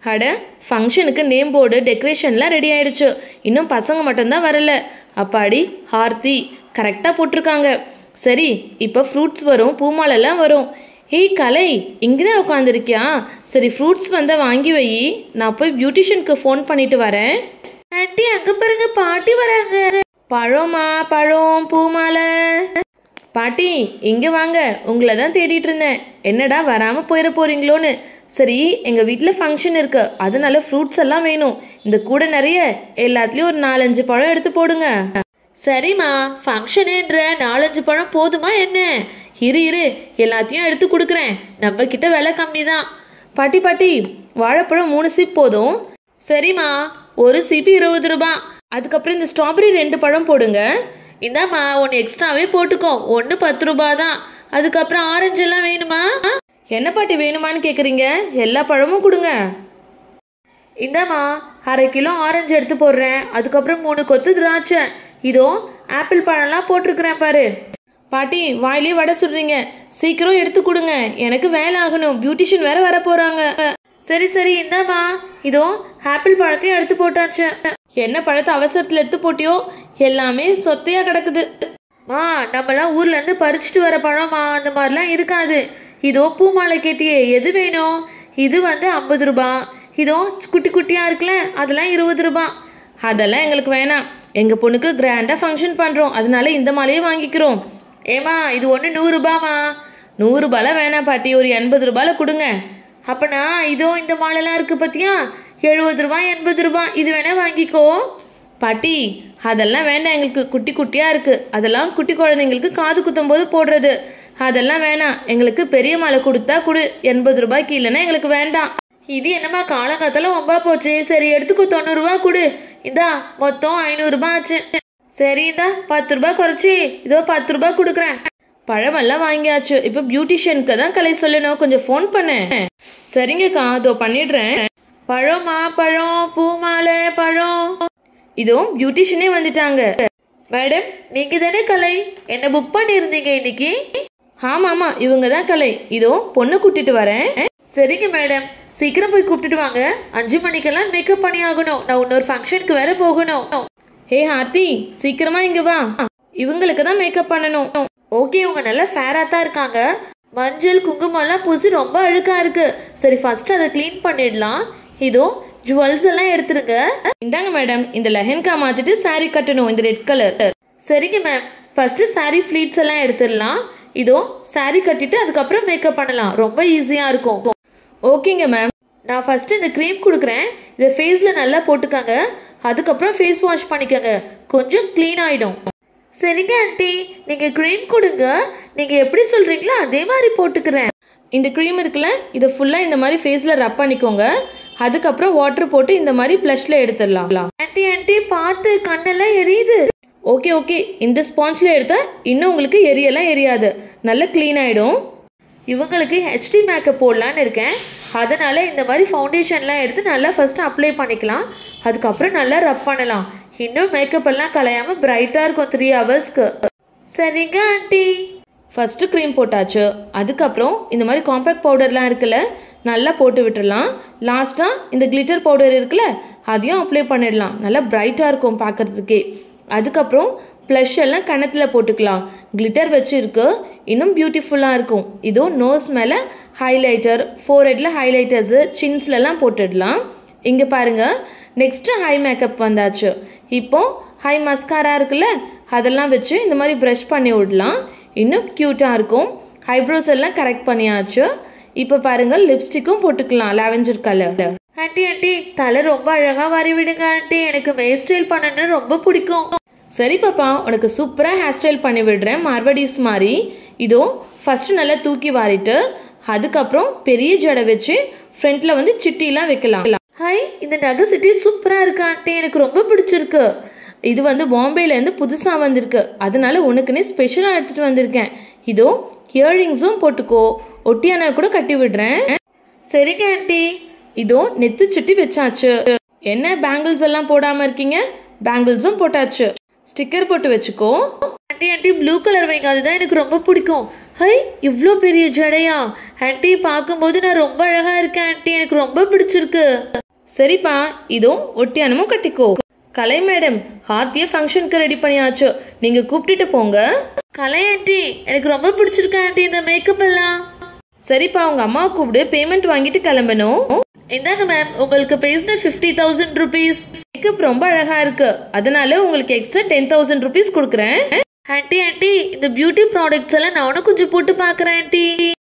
அட ஃபங்க்ஷனுக்கு name board டெக்கரேஷன்லாம் ready ஆயிடுச்சு. இன்னும் பசங்க மட்டும்தான் வரல. அப்பாடி ஆர்த்தி கரெக்டாக போட்டிருக்காங்க. சரி, இப்போ ஃப்ரூட்ஸ் வரும், பூமாலெல்லாம் வரும். ஏய் கலை, இங்கே தான் உட்காந்துருக்கியா? சரி, ஃப்ரூட்ஸ் வந்தால் வாங்கி வை. நான் போய் பியூட்டிஷியனுக்கு ஃபோன் பண்ணிட்டு வரேன். ஆண்டி அங்கே பாருங்க, பாட்டி வராங்க. பழமா பழம் பூமாலை. பாட்டி இங்கே வாங்க, உங்களை தான் தேடிட்டு இருந்தேன். என்னடா வராமல் போயிட போறீங்களோன்னு. சரி, எங்கள் வீட்டில் ஃபங்க்ஷன் இருக்கு, அதனால ஃப்ரூட்ஸ் எல்லாம் வேணும். இந்த கூட நிறைய எல்லாத்துலேயும் ஒரு 4-5 பழம் எடுத்து போடுங்க. சரிம்மா, ஃபங்க்ஷனுன்ற 4-5 பழம் போதுமா என்ன? இரு எல்லாத்தையும் எடுத்து கொடுக்குறேன். நம்ம கிட்ட விலை கம்மி தான். பாட்டி வாழைப்பழம் 3 சீப் போதும். சரிம்மா, ஒரு சீப்பு 20 ரூபாய். அதுக்கப்புறம் இந்த ஸ்ட்ராபெரி 2 பழம் போடுங்க. இந்தாம்மா, ஒன்று எக்ஸ்ட்ராவே போட்டுக்கோ, ஒன்று 10 ரூபாய் தான். அதுக்கப்புறம் ஆரஞ்சு எல்லாம் வேணுமா? என்ன பாட்டி வேணுமான்னு கேட்குறீங்க? எல்லா பழமும் கொடுங்க. இந்தாம்மா, 1/2 கிலோ ஆரஞ்சு எடுத்து போடுறேன். அதுக்கப்புறம் 3 கொத்து திராட்சை. இதோ ஆப்பிள் பழம்லாம் போட்டிருக்கிறேன் பாரு. பாட்டி வாயிலே வடை சுடுறீங்க, சீக்கிரம் எடுத்து கொடுங்க, எனக்கு வேலை ஆகணும். பியூட்டிஷியன் வேற வர போறாங்க. சரி இந்தாம்மா, இதோ ஆப்பிள் பழத்தையும் எடுத்து போட்டாச்சு. என்ன பழத்தை அவசரத்தில் எடுத்து போட்டியோ? எல்லாமே சொத்தையா கிடக்குது. நம்மளாம் ஊர்ல இருந்து பறிச்சுட்டு வர பழமா, அந்த மாதிரிலாம் இருக்காது. இதோ பூமாலை கேட்டியே, எது வேணும்? இது வந்து 50 ரூபாய். இதோ குட்டி குட்டியா இருக்குல்ல, அதெல்லாம் 20 ரூபாய். அதெல்லாம் எங்களுக்கு வேணாம். எங்க பொண்ணுக்கு கிராண்டா ஃபங்க்ஷன் பண்றோம், அதனால இந்த மாலையே வாங்கிக்கிறோம். ஏமா, இது ஒன்று 100 ரூபாமா? 100 ரூபாய்லாம் வேணாம் பாட்டி, ஒரு 80 ரூபாயில கொடுங்க. அப்பனா இதோ இந்த மாலைலாம் இருக்கு பத்தியா, 70 ரூபாய் 80 ரூபாய். இது வேணா வாங்கிக்கோ. பாட்டி அதெல்லாம் வேண்டாம், எங்களுக்கு குட்டி குட்டியா இருக்கு. அதெல்லாம் குட்டி குழந்தைங்களுக்கு காது குத்தும் போது போடுறது. அதெல்லாம் வேணாம், எங்களுக்கு பெரிய மாலை கொடுத்தா கொடு. 80 ரூபாய்க்கு இல்லைன்னா எங்களுக்கு வேண்டாம். இது என்னம்மா காலங்காத்தால ஒம்பா போச்சு. சரி எடுத்துக்கோ, 90 ரூபா கொடு. இதா மொத்தம் 500 ரூபாய் ஆச்சு. சரி இந்தா 10 ரூபாய் குறைச்சி இதோ 10 ரூபாய் கொடுக்குறேன். பழமெல்லாம் வாங்கியாச்சு. இப்போ பியூட்டிஷியனுக்கு தான் கலை சொல்லணும், கொஞ்சம் ஃபோன் பண்ணு. சரிங்கக்கா, இதோ பண்ணிடுறேன். பழமா பழம் பூமாலை பழம். இதோ பியூட்டிஷியனே வந்துட்டாங்க. மேடம், நீங்க தானே கலை? என்ன புக் பண்ணியிருந்தீங்க இன்னைக்கு? ஆமாம், இவங்க தான் கலை. இதோ பொண்ணு கூட்டிட்டு வரேன். சரிங்க மேடம், சீக்கிரம் போய் கூப்பிட்டுட்டு வாங்க. 5 மணிக்கெல்லாம் மேக்கப் பண்ணி ஆகணும். நான் இன்னொரு ஃபங்க்ஷனுக்கு வேற போகணும். ஹே ஆர்த்தி, சீக்கிரமா இங்க வா. இவங்களுக்கு தான் மேக்கப் பண்ணணும். ஓகே, இவங்க நல்லா ஃபேரா தான் இருக்காங்க. மஞ்சள் குங்குமம் எல்லாம் பூசி ரொம்ப அழுக்கா இருக்கு. சரி, ஃபர்ஸ்ட் அதை கிளீன் பண்ணிடலாம். இதோ ஜுவல்ஸ் எல்லாம் எடுத்துருங்க. இந்தாங்க மேடம், இந்த லெஹெங்கா மாத்திட்டு சாரி கட்டணும், இந்த ரெட் கலர். சரிங்க மேம், ஃபர்ஸ்ட் சாரி ஃபிளீட்ஸ் எல்லாம் எடுத்துடலாம். இதோ சாரி கட்டிட்டு அதுக்கப்புறம் மேக்கப் பண்ணலாம், ரொம்ப ஈஸியா இருக்கும். ஓகேங்க மேம், நான் ஃபர்ஸ்ட் இந்த க்ரீம் கொடுக்குறேன். இதை ஃபேஸ்ல நல்லா போட்டுக்கங்க. அதுக்கப்புறம் ஃபேஸ் வாஷ் பண்ணிக்கங்க, கொஞ்சம் க்ளீன் ஆயிடும். சரிங்க ஆண்டி, நீங்க க்ரீம் கொடுங்க. நீங்க எப்படி சொல்றீங்களோ அதே மாதிரி போட்டுக்கிறேன். இந்த க்ரீம் இருக்குல்ல, இதை ஃபுல்லா இந்த மாதிரி ஃபேஸ்ல ரப் பண்ணிக்கோங்க. அதுக்கப்புறம் வாட்டர் போட்டு இந்த மாதிரி ப்ளஷ்ல எடுத்துடலாம். ஆண்டி பார்த்து, கண்ணெல்லாம் எரியுது. ஓகே, இந்த ஸ்பாஞ்சில் எடுத்தா இன்னும் உங்களுக்கு எரியெல்லாம் எரியாது, நல்லா க்ளீன் ஆகிடும். இவங்களுக்கு ஹெச்டி மேக்கப் போடலான்னு இருக்கேன். அதனால இந்த மாதிரி ஃபவுண்டேஷன்லாம் எடுத்து நல்லா ஃபர்ஸ்ட் அப்ளை பண்ணிக்கலாம். அதுக்கப்புறம் நல்லா ரப் பண்ணலாம். இன்னும் மேக்கப் எல்லாம் கலையாமல் பிரைட்டாக இருக்கும் 3 ஹவர்ஸ்க்கு. சரிங்க ஆண்டி. ஃபர்ஸ்ட்டு க்ரீம் போட்டாச்சு. அதுக்கப்புறம் இந்த மாதிரி காம்பேக்ட் பவுடர்லாம் இருக்குல்ல, நல்லா போட்டு விட்டுடலாம். லாஸ்ட்டாக இந்த கிளிட்டர் பவுடர் இருக்குல்ல, அதையும் அப்ளை பண்ணிடலாம். நல்லா பிரைட்டாக இருக்கும் பார்க்குறதுக்கே. அதுக்கப்புறம் ப்ளஷ் எல்லாம் கணத்தில் போட்டுக்கலாம். கிளிட்டர் வச்சு இருக்கு, இன்னும் பியூட்டிஃபுல்லாக இருக்கும். இதோ நோஸ் மேலே ஹைலைட்டர், ஃபோர்ஹெட்டில் ஹைலைட்டர்ஸு, சின்ஸ்லலாம் போட்டுடலாம். இங்கே பாருங்கள், நெக்ஸ்ட்டு ஹை மேக்கப் வந்தாச்சு. இப்போது ஹை மஸ்காரா இருக்குல்ல, அதெல்லாம் வச்சு இந்த மாதிரி ப்ரஷ் பண்ணி விடலாம். இன்னும் க்யூட்டாக இருக்கும். ஐப்ரோஸ் எல்லாம் கரெக்ட் பண்ணியாச்சு. இப்போ பாருங்கள், லிப்ஸ்டிக்கும் போட்டுக்கலாம், லாவெண்டர் கலர். ஆண்டி தலை ரொம்ப அழகாக வாரி விடுங்க ஆண்டி, எனக்கு ஹேர் ஸ்டைல் பண்ணணும்னு ரொம்ப பிடிக்கும். சரி பாப்பா, உனக்கு சூப்பராக ஹேர் ஸ்டைல் பண்ணி விடுறேன், மார்வடிஸ் மாதிரி. இதோ ஃபஸ்ட்டு நல்லா தூக்கி வாரிட்டு அதுக்கப்புறம் பெரிய ஜடை வச்சு ஃப்ரண்ட்டில் வந்து சிட்டிலாம் வைக்கலாம். ஹாய், இந்த நகை சிட்டி சூப்பராக இருக்கு ஆண்டி, எனக்கு ரொம்ப பிடிச்சிருக்கு. இது வந்து பாம்பேலேருந்து புதுசாக வந்திருக்கு, அதனால உனக்குன்னே ஸ்பெஷலாக எடுத்துகிட்டு வந்திருக்கேன். இதோ இயர்ரிங்ஸும் போட்டுக்கோ, ஒட்டியான கூட கட்டி விடுறேன். சரிங்க ஆண்டி. இதோ நெத்து சுட்டி வச்சாச்சு. என்ன பேங்கிள்ஸ் எல்லாம் போடாமல் இருக்கீங்க? பேங்கிள்ஸும் போட்டாச்சு. ஸ்டிக்கர் போட்டு வச்சுக்கோ. ஆண்டி ப்ளூ கலர் வைங்க, அதுதான் எனக்கு ரொம்ப பிடிக்கும். ஹை, இவ்வளோ பெரிய ஜடையா? ஆண்டி, பார்க்கும்போது நான் ரொம்ப அழகா இருக்கேன் ஆண்டி, எனக்கு ரொம்ப பிடிச்சிருக்கு. சரிப்பா, இதோ ஒட்டியானமும் கட்டிக்கோ. கலை மேடம், ஹார்த்தியை ஃபங்க்ஷனுக்கு ரெடி பண்ணியாச்சு, நீங்க கூப்பிட்டுட்டு போங்க. கலை ஆண்டி, எனக்கு ரொம்ப பிடிச்சிருக்கு ஆண்டி இந்த மேக்கப் எல்லாம். சரிப்பா, உங்க அம்மாவை கூப்பிடு, பேமெண்ட் வாங்கிட்டு கிளம்பணும். இந்தாங்க மேம், உங்களுக்கு பேசின 50,000 rupees. மேக்கப் ரொம்ப அழகா இருக்கு, அதனால உங்களுக்கு எக்ஸ்ட்ரா 10,000 rupees கொடுக்குறேன். ஆண்டி, இந்த பியூட்டி ப்ராடக்ட்ஸ் எல்லாம் நானும் கொஞ்சம் போட்டு பார்க்குறேன் ஆண்டி.